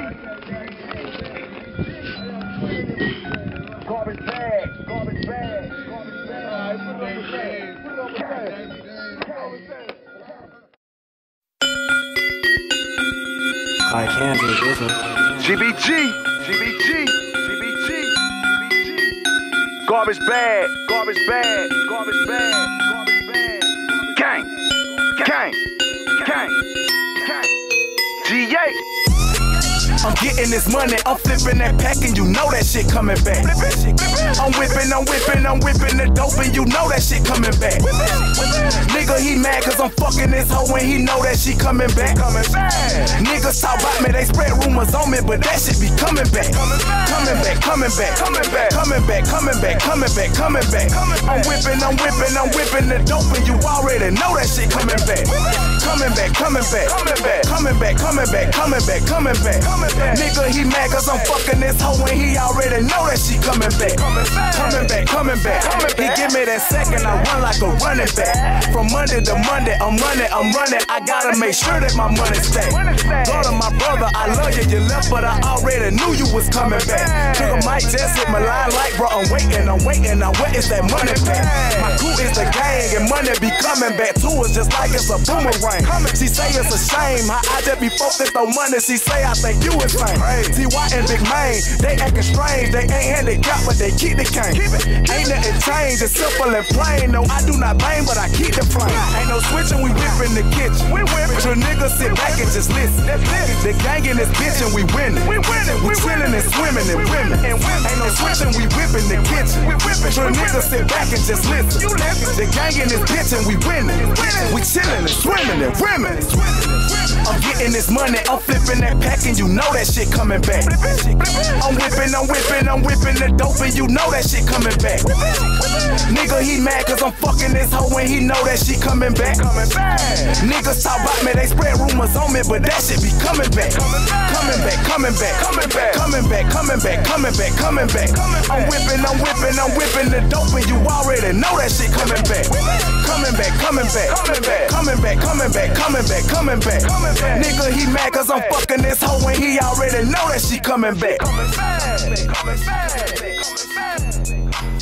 Garbage bag, garbage bag, garbage bag. Alright, put it on the bag. Put it on the bag. I can't do business. GBG, GBG, GBG, GBG. Garbage bag, garbage bag, garbage bag, garbage bag. Gang, gang, gang, gang. GA. I'm getting this money, I'm flipping that pack and you know that shit coming back. I'm whipping the dope and you know that shit coming back. Nigga, he mad cause I'm fucking this hoe and he know that she coming back. Niggas talk about me, they spread rumors on me, but that shit be coming back. Coming back, coming back, coming back, coming back, coming back, coming back, coming back. I'm whipping the dope and you already know that shit coming back. Coming back, coming back, coming back, coming back, coming back, coming back, coming back. Nigga, he mad cause I'm fucking this hoe and he already know that she coming back. Coming back, coming back. He give me that second, I run like a running back. From Monday to Monday, I'm running. I gotta make sure that my money stay. Brother, my brother, I love you, you left, but I already knew you was coming back. Nigga might just hit my line like, bro, I'm waiting. Now where is that money back? My crew is the gang and money be coming back to us just like it's a boomerang. She say it's a shame how I just be focused on money. She say I think you is fame. T.Y. and Big Main, they acting strange. They ain't handicapped, but they keep the cane. Ain't nothing changed, it's simple and plain. No, I do not bang, but I keep the flame. Ain't no switching, we whip in the kitchen. Your niggas sit back and just listen. The gang in this bitch and we winning. We chilling and swimming and women. Ain't no switching, we whip in the kitchen. Your niggas sit back and just listen. The gang in this bitch and we winning. We chilling and swimming and women. I'm getting this money, I'm flipping that pack and you know that shit coming back. I'm whipping the dope and you know that shit coming back. Nigga, he mad cause I'm fucking this hoe and he know that she coming back. Niggas talk about me, they spread rumors on me, but that shit be coming back. Coming back, coming back, coming back, coming back, coming back, coming back, coming back. I'm whipping the dope and you already know that shit coming back. Coming back, coming back, coming back, coming back, coming back, coming back, coming back. Nigga, he mad cause I'm fucking this hoe and he already know that she coming back.